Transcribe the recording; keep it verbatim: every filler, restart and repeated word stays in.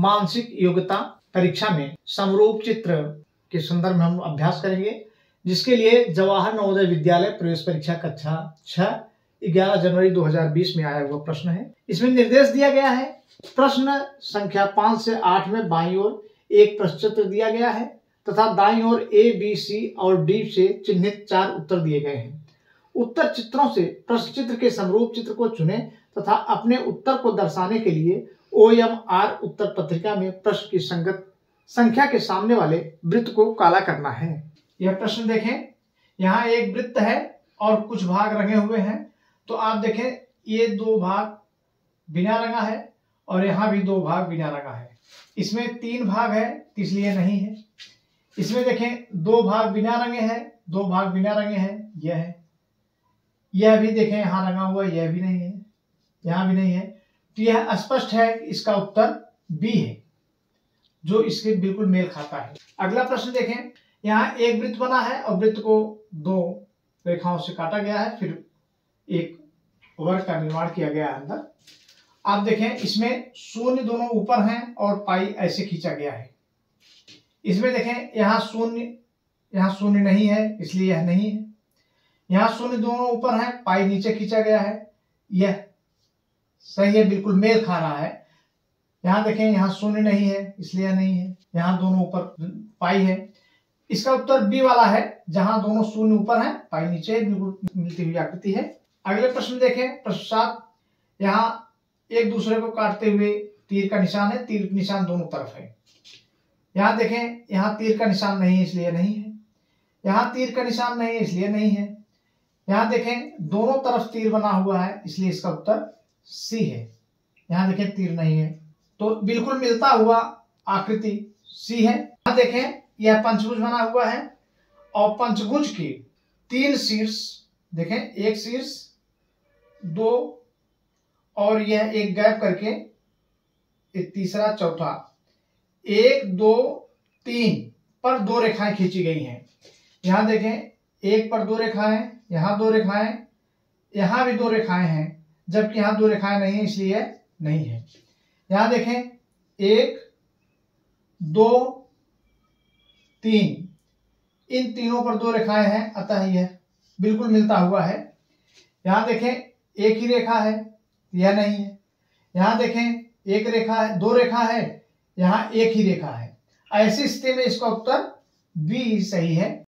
मानसिक योग्यता परीक्षा में समरूप चित्र के संदर्भ में हम अभ्यास करेंगे, जिसके लिए जवाहर नवोदय विद्यालय प्रवेश परीक्षा कक्षा छह ग्यारह जनवरी दो हज़ार बीस में आया हुआ प्रश्न है। इसमें निर्देश दिया गया है। प्रश्न संख्या पांच से आठ में बाईं ओर एक प्रश्न चित्र दिया गया है तथा दाईं ओर ए, बी, सी और डी से चिन्हित चार उत्तर दिए गए हैं। उत्तर चित्रों से प्रश्न चित्र के समरूप चित्र को चुनें तथा अपने उत्तर को दर्शाने के लिए ओ एम आर उत्तर पत्रिका में प्रश्न की संगत संख्या के सामने वाले वृत्त को काला करना है। यह प्रश्न देखें, यहाँ एक वृत्त है और कुछ भाग रंगे हुए हैं। तो आप देखें, ये दो भाग बिना रंगा है और यहाँ भी दो भाग बिना रंगा है। इसमें तीन भाग है इसलिए नहीं है। इसमें देखें, दो भाग बिना रंगे हैं, दो भाग बिना रंगे हैं, यह है। यह भी देखें, यहाँ रंगा हुआ, यह भी नहीं है, यहाँ भी नहीं है। तो यह स्पष्ट है कि इसका उत्तर बी है, जो इसके बिल्कुल मेल खाता है। अगला प्रश्न देखें, यहाँ एक वृत्त बना है और वृत्त को दो रेखाओं से काटा गया है, फिर एक वर्ग का निर्माण किया गया है अंदर। आप देखें, इसमें शून्य दोनों ऊपर हैं और पाई ऐसे खींचा गया है। इसमें देखें, यहाँ शून्य यहाँ शून्य नहीं है इसलिए यह नहीं है। यहाँ शून्य दोनों ऊपर हैं, पाई नीचे खींचा गया है, यह सही है, बिल्कुल मेल खा रहा है। यहाँ देखें, यहाँ शून्य नहीं है इसलिए यह नहीं है। यहाँ दोनों ऊपर पाई है। इसका उत्तर बी वाला है, जहां दोनों शून्य ऊपर हैं, पाई नीचे, बिल्कुल मिलती हुई आकृति है। अगले प्रश्न देखें, प्रश्न सात, यहाँ एक दूसरे को काटते हुए तीर का निशान है, तीर का निशान दोनों तरफ है। यहाँ देखें, यहाँ तीर का निशान नहीं है इसलिए नहीं है। यहाँ तीर का निशान नहीं है इसलिए नहीं है। यहाँ देखें, दोनों तरफ तीर बना हुआ है इसलिए इसका उत्तर सी है। यहाँ देखें, तीर नहीं है, तो बिल्कुल मिलता हुआ आकृति सी है। यहाँ देखें, यह पंचभुज बना हुआ है और पंचभुज के तीन शीर्ष देखें, एक शीर्ष, दो और यह एक गैप करके एक तीसरा, चौथा, एक दो तीन पर दो रेखाएं खींची गई हैं। यहाँ देखें, एक पर दो रेखाएं, यहाँ दो रेखाएं, यहाँ भी दो रेखाएं हैं, जबकि यहाँ दो रेखाएं नहीं है इसलिए नहीं है। यहाँ देखें, एक, दो, तीन, इन तीनों पर दो रेखाएं हैं, अतः यह बिल्कुल मिलता हुआ है। यहाँ देखें, एक ही रेखा है, यह नहीं है। यहाँ देखें, एक रेखा है, दो रेखा है, यहाँ एक ही रेखा है। ऐसी स्थिति में इसका उत्तर बी सही है।